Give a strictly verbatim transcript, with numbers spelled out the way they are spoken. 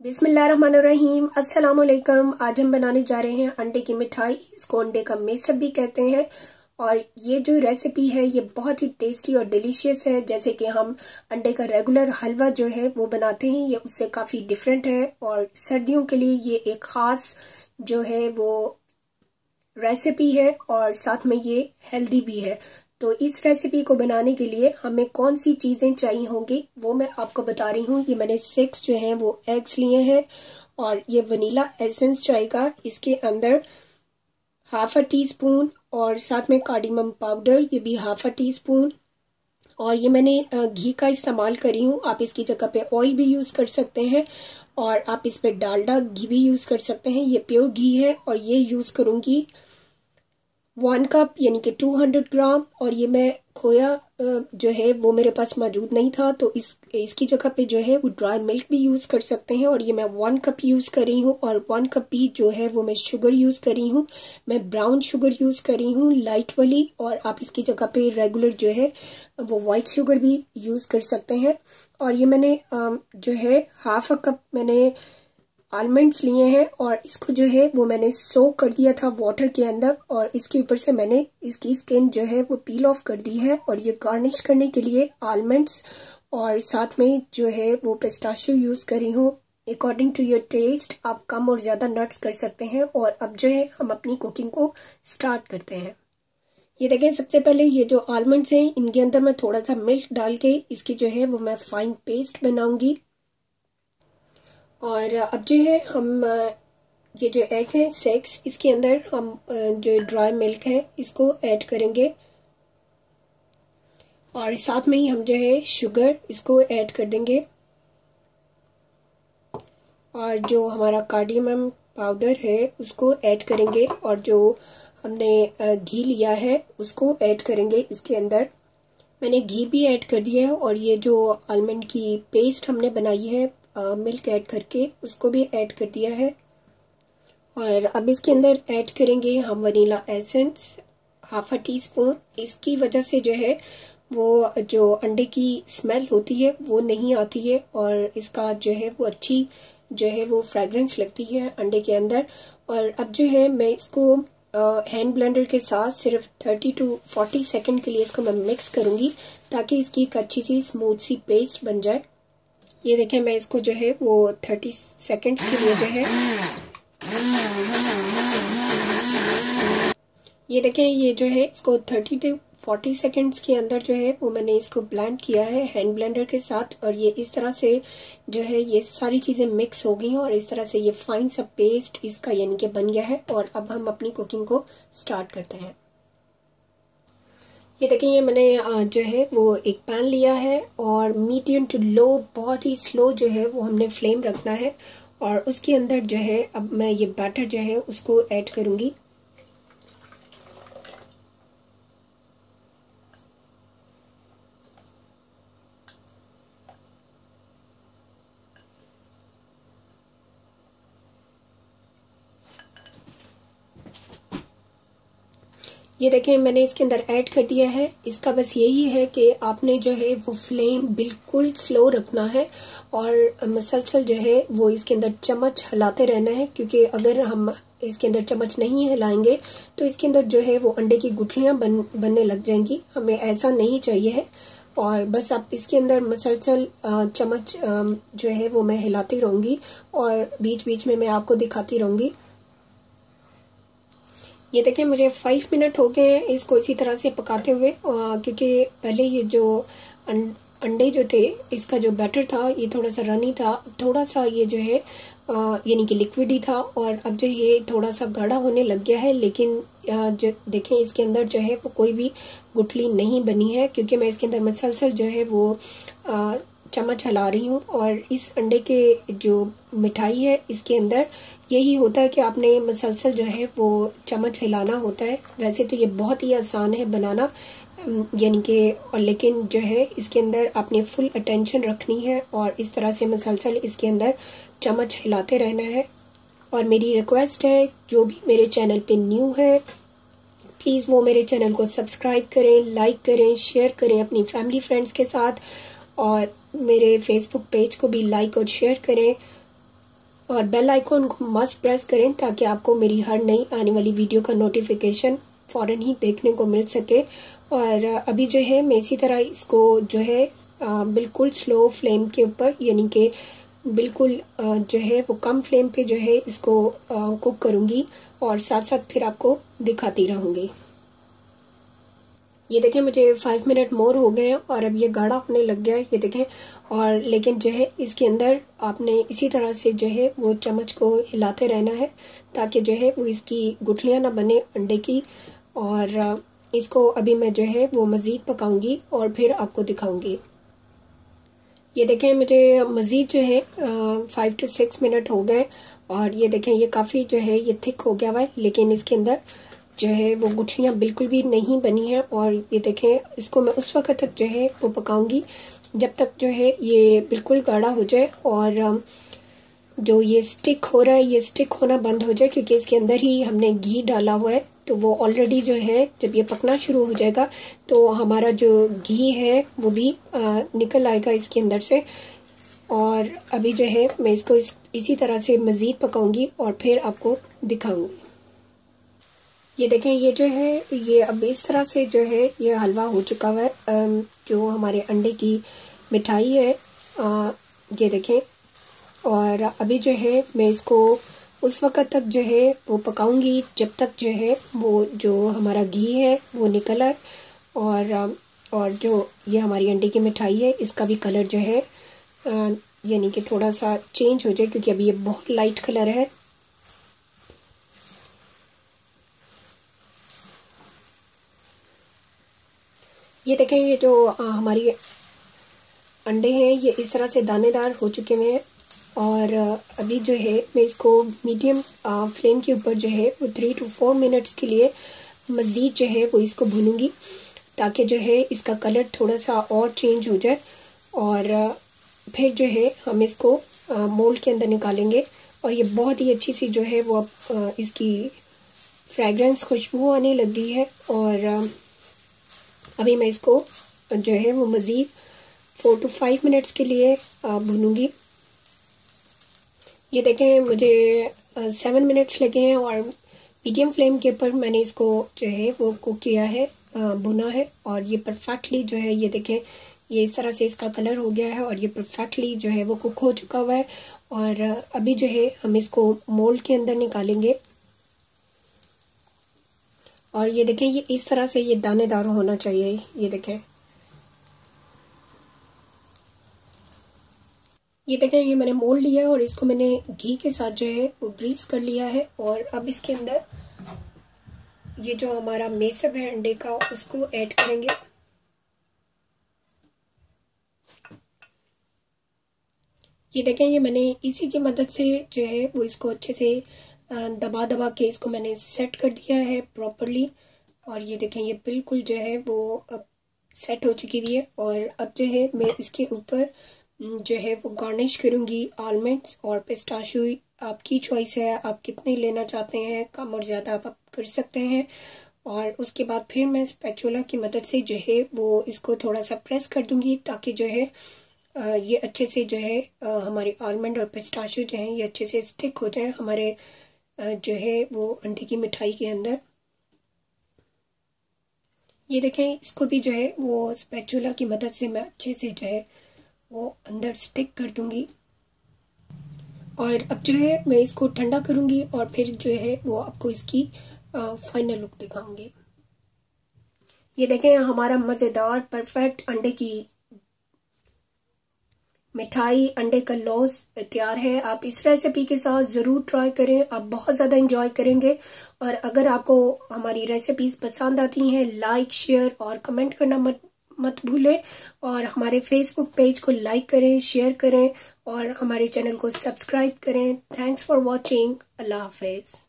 बिस्मिल्लाहिर्रहमानिर्रहीम, अस्सलाम वालेकुम। आज हम बनाने जा रहे हैं अंडे की मिठाई। इसको अंडे का मेसअप भी कहते हैं। और ये जो रेसिपी है ये बहुत ही टेस्टी और डिलीशियस है। जैसे कि हम अंडे का रेगुलर हलवा जो है वो बनाते हैं, ये उससे काफ़ी डिफरेंट है। और सर्दियों के लिए ये एक ख़ास जो है वो रेसिपी है और साथ में ये हेल्दी भी है। तो इस रेसिपी को बनाने के लिए हमें कौन सी चीज़ें चाहिए होंगी वो मैं आपको बता रही हूँ। ये मैंने सिक्स जो हैं वो एग्स लिए हैं और ये वनीला एसेंस चाहिएगा। इसके अंदर हाफ अ टी स्पून और साथ में कार्डिमम पाउडर, ये भी हाफ अ टी स्पून। और ये मैंने घी का इस्तेमाल करी हूँ, आप इसकी जगह पे ऑयल भी यूज़ कर सकते हैं और आप इस पर डालडा घी भी यूज़ कर सकते हैं। ये प्योर घी है और ये यूज़ करूँगी वन कप यानी कि टू हंड्रेड ग्राम। और ये मैं खोया जो है वो मेरे पास मौजूद नहीं था, तो इस इसकी जगह पे जो है वो ड्राई मिल्क भी यूज़ कर सकते हैं। और ये मैं वन कप यूज़ कर रही हूँ और वन कप भी जो है वो मैं शुगर यूज़ कर रही हूँ। मैं ब्राउन शुगर यूज़ कर रही हूँ, लाइट वाली। और आप इसकी जगह पे रेगुलर जो है वो वाइट शुगर भी यूज़ कर सकते हैं। और ये मैंने जो है हाफ अ कप मैंने आलमंड्स लिए हैं और इसको जो है वो मैंने सोक कर दिया था वाटर के अंदर। और इसके ऊपर से मैंने इसकी स्किन जो है वो पील ऑफ कर दी है। और ये गार्निश करने के लिए आलमंड्स और साथ में जो है वो पिस्ताशियो यूज़ करी हूँ। अकॉर्डिंग टू योर टेस्ट आप कम और ज़्यादा नट्स कर सकते हैं। और अब जो है हम अपनी कुकिंग को स्टार्ट करते हैं। ये देखें, सबसे पहले ये जो आलमंड्स हैं इनके अंदर मैं थोड़ा सा मिल्क डाल के इसकी जो है वो मैं फाइन पेस्ट बनाऊंगी। और अब जो है हम ये जो एग है सिक्स, इसके अंदर हम जो ड्राई मिल्क है इसको ऐड करेंगे और साथ में ही हम जो है शुगर इसको ऐड कर देंगे। और जो हमारा कार्डिमम पाउडर है उसको ऐड करेंगे और जो हमने घी लिया है उसको ऐड करेंगे इसके अंदर। मैंने घी भी ऐड कर दिया है और ये जो आलमंड की पेस्ट हमने बनाई है मिल्क ऐड करके उसको भी ऐड कर दिया है। और अब इसके अंदर ऐड करेंगे हम vanilla essence half a teaspoon. इसकी वजह से जो है वो जो अंडे की स्मेल होती है वो नहीं आती है और इसका जो है वो अच्छी जो है वो फ्रेगरेंस लगती है अंडे के अंदर। और अब जो है मैं इसको हैंड ब्लेंडर के साथ सिर्फ थर्टी टू फोर्टी सेकेंड के लिए इसको मैं मिक्स करूँगी ताकि इसकी एक अच्छी सी स्मूथ सी पेस्ट बन जाए। ये देखें, मैं इसको जो है वो थर्टी सेकेंड्स के लिए जो है ये देखें ये जो है इसको थर्टी टू फोर्टी सेकेंड्स के अंदर जो है वो मैंने इसको ब्लेंड किया है हैंड ब्लेंडर के साथ। और ये इस तरह से जो है ये सारी चीज़ें मिक्स हो गई हैं और इस तरह से ये फाइन सा पेस्ट इसका यानी कि बन गया है। और अब हम अपनी कुकिंग को स्टार्ट करते हैं। ये देखें, ये मैंने जो है वो एक पैन लिया है और मीडियम टू लो, बहुत ही स्लो जो है वो हमने फ्लेम रखना है। और उसके अंदर जो है अब मैं ये बैटर जो है उसको ऐड करूँगी। ये देखें, मैंने इसके अंदर ऐड कर दिया है। इसका बस यही है कि आपने जो है वो फ्लेम बिल्कुल स्लो रखना है और मसलसल जो है वो इसके अंदर चम्मच हिलाते रहना है, क्योंकि अगर हम इसके अंदर चम्मच नहीं हिलाएंगे तो इसके अंदर जो है वो अंडे की गुठलियाँ बन बनने लग जाएंगी। हमें ऐसा नहीं चाहिए है। और बस आप इसके अंदर मसलसल चम्मच जो है वो मैं हिलाती रहूँगी और बीच बीच में मैं आपको दिखाती रहूँगी। ये देखें, मुझे फाइव मिनट हो गए हैं इसको इसी तरह से पकाते हुए, क्योंकि पहले ये जो अंडे जो थे इसका जो बैटर था ये थोड़ा सा रनी था, थोड़ा सा ये जो है यानी कि लिक्विड ही था। और अब जो ये थोड़ा सा गाढ़ा होने लग गया है, लेकिन जो देखें इसके अंदर जो है वो कोई भी गुठली नहीं बनी है, क्योंकि मैं इसके अंदर मसलसल जो है वो चम्मच हिला रही हूँ। और इस अंडे के जो मिठाई है इसके अंदर यही होता है कि आपने मसलसल जो है वो चम्मच हिलाना होता है। वैसे तो ये बहुत ही आसान है बनाना यानी कि, और लेकिन जो है इसके अंदर आपने फुल अटेंशन रखनी है और इस तरह से मसलसल इसके अंदर चम्मच हिलाते रहना है। और मेरी रिक्वेस्ट है, जो भी मेरे चैनल पे न्यू है प्लीज़ वो मेरे चैनल को सब्सक्राइब करें, लाइक करें, शेयर करें अपनी फैमिली फ्रेंड्स के साथ और मेरे फेसबुक पेज को भी लाइक और शेयर करें। और बेल आइकॉन को मस्ट प्रेस करें ताकि आपको मेरी हर नई आने वाली वीडियो का नोटिफिकेशन फ़ौरन ही देखने को मिल सके। और अभी जो है मैं इसी तरह इसको जो है आ, बिल्कुल स्लो फ्लेम के ऊपर, यानी कि बिल्कुल आ, जो है वो कम फ्लेम पे जो है इसको आ, कुक करूँगी और साथ साथ फिर आपको दिखाती रहूँगी। ये देखें मुझे फाइव मिनट मोर हो गए हैं और अब ये गाढ़ा होने लग गया है, ये देखें। और लेकिन जो है इसके अंदर आपने इसी तरह से जो है वो चम्मच को हिलाते रहना है ताकि जो है वो इसकी गुठलियाँ ना बने अंडे की। और इसको अभी मैं जो है वो मज़ीद पकाऊंगी और फिर आपको दिखाऊंगी। ये देखें मुझे मज़ीद जो है फाइव टू सिक्स मिनट हो गए और ये देखें ये काफ़ी जो है ये थिक हो गया हुआ है, लेकिन इसके अंदर जो है वो गुठलियाँ बिल्कुल भी नहीं बनी हैं। और ये देखें इसको मैं उस वक्त तक जो है वो पकाऊंगी जब तक जो है ये बिल्कुल गाढ़ा हो जाए और जो ये स्टिक हो रहा है ये स्टिक होना बंद हो जाए, क्योंकि इसके अंदर ही हमने घी डाला हुआ है। तो वो ऑलरेडी जो है जब ये पकना शुरू हो जाएगा तो हमारा जो घी है वो भी आ, निकल आएगा इसके अंदर से। और अभी जो है मैं इसको इस, इसी तरह से मज़ीद पकाऊंगी और फिर आपको दिखाऊंगी। ये देखें ये जो है ये अब इस तरह से जो है ये हलवा हो चुका हुआ है। जो हमारे अंडे की मिठाई है आ, ये देखें। और अभी जो है मैं इसको उस वक्त तक जो है वो पकाऊंगी जब तक जो है वो जो हमारा घी है वो निकल आए और और जो ये हमारी अंडे की मिठाई है इसका भी कलर जो है यानी कि थोड़ा सा चेंज हो जाए, क्योंकि अभी ये बहुत लाइट कलर है। ये देखें ये जो आ, हमारी अंडे हैं ये इस तरह से दानेदार हो चुके हैं। और अभी जो है मैं इसको मीडियम फ्लेम के ऊपर जो है वो थ्री टू फोर मिनट्स के लिए मज़ीद जो है वो इसको भूनूंगी ताकि जो है इसका कलर थोड़ा सा और चेंज हो जाए। और फिर जो है हम इसको मोल्ड के अंदर निकालेंगे और ये बहुत ही अच्छी सी जो है वो अब इसकी फ्रेगरेंस खुशबू आने लग गई है। और अभी मैं इसको जो है वो मज़ीद फोर टू फाइव मिनट्स के लिए भूनूंगी। ये देखें मुझे सेवन मिनट्स लगे हैं और मीडियम फ्लेम के ऊपर मैंने इसको जो है वो कुक किया है, भुना है। और ये परफेक्टली जो है ये देखें ये इस तरह से इसका कलर हो गया है और ये परफेक्टली जो है वो कुक हो चुका हुआ है। और अभी जो है हम इसको मोल्ड के अंदर निकालेंगे और ये देखें ये इस तरह से ये दानेदार होना चाहिए। ये देखें ये देखें ये मैंने मोल्ड लिया और इसको मैंने घी के साथ जो है वो ग्रीस कर लिया है। और अब इसके अंदर ये जो हमारा मेसब है अंडे का उसको ऐड करेंगे। ये देखें ये मैंने इसी की मदद से जो है वो इसको अच्छे से दबा दबा के इसको मैंने सेट कर दिया है प्रॉपरली। और ये देखें ये बिल्कुल जो है वो अब सेट हो चुकी हुई है। और अब जो है मैं इसके ऊपर जो है वो गार्निश करूँगी आलमंड्स और पिस्ताशियो। आपकी चॉइस है, आप कितने लेना चाहते हैं, कम और ज़्यादा आप कर सकते हैं। और उसके बाद फिर मैं स्पैचुला की मदद से जो है वो इसको थोड़ा सा प्रेस कर दूँगी ताकि जो है ये अच्छे से जो है हमारे आलमंड और पिस्ताशियो जो हैं ये अच्छे से स्टिक हो जाए हमारे जो है वो अंडे की मिठाई के अंदर। ये देखें इसको भी जो है वो स्पैचुला की मदद से मैं अच्छे से जो है वो अंदर स्टिक कर दूंगी। और अब जो है मैं इसको ठंडा करूंगी और फिर जो है वो आपको इसकी फाइनल लुक दिखाऊंगी। ये देखें हमारा मज़ेदार परफेक्ट अंडे की मिठाई, अंडे का लॉज तैयार है। आप इस रेसिपी के साथ ज़रूर ट्राई करें, आप बहुत ज़्यादा इंजॉय करेंगे। और अगर आपको हमारी रेसिपीज़ पसंद आती हैं लाइक शेयर और कमेंट करना मत मत भूलें। और हमारे फेसबुक पेज को लाइक करें, शेयर करें और हमारे चैनल को सब्सक्राइब करें। Thanks for watching. अल्लाह हाफिज़।